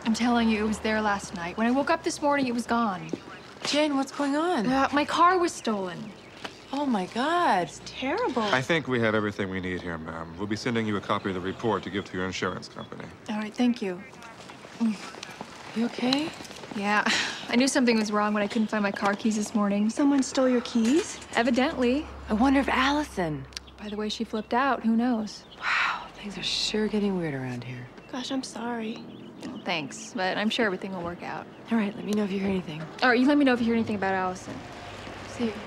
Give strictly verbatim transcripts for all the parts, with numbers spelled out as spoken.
I'm telling you, it was there last night. When I woke up this morning, it was gone. Jane, what's going on? Uh, my car was stolen. Oh, my God. It's terrible. I think we have everything we need here, ma'am. We'll be sending you a copy of the report to give to your insurance company. All right, thank you. You okay? Yeah, I knew something was wrong when I couldn't find my car keys this morning. Someone stole your keys? Evidently. I wonder if Allison. By the way she flipped out, who knows? Wow, things are sure getting weird around here. Gosh, I'm sorry. Well, thanks, but I'm sure everything will work out. All right, let me know if you hear anything. All right, you let me know if you hear anything about Allison. See you.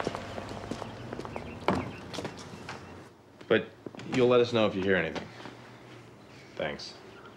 But you'll let us know if you hear anything. Thanks.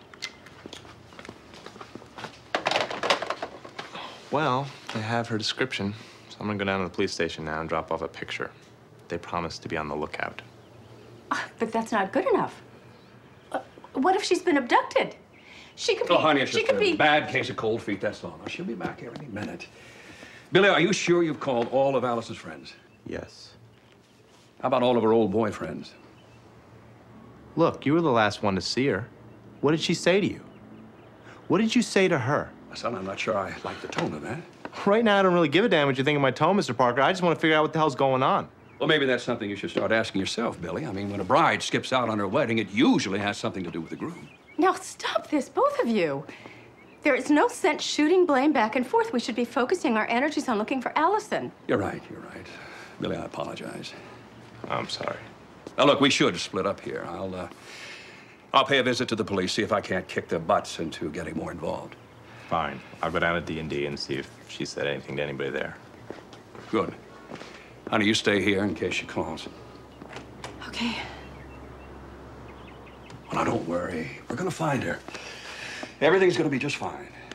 Well, I have her description, so I'm gonna go down to the police station now and drop off a picture. They promised to be on the lookout. Uh, but that's not good enough. Uh, what if she's been abducted? She could be. Oh, honey, it's she just could a be. bad case of cold feet, that's all. Now, she'll be back here any minute. Billy, are you sure you've called all of Alice's friends? Yes. How about all of her old boyfriends? Look, you were the last one to see her. What did she say to you? What did you say to her? Son, I'm not sure I like the tone of that. Right now, I don't really give a damn what you think of my tone, Mister Parker. I just want to figure out what the hell's going on. Well, maybe that's something you should start asking yourself, Billy. I mean, when a bride skips out on her wedding, it usually has something to do with the groom. Now stop this, both of you. There is no sense shooting blame back and forth. We should be focusing our energies on looking for Allison. You're right, you're right. Billy, I apologize. I'm sorry. Now, look, we should split up here. I'll, uh, I'll pay a visit to the police, see if I can't kick their butts into getting more involved. Fine. I'll go down to D and D and see if she said anything to anybody there. Good. Honey, you stay here in case she calls. Okay. Well, now, don't worry. We're gonna find her. Everything's gonna be just fine.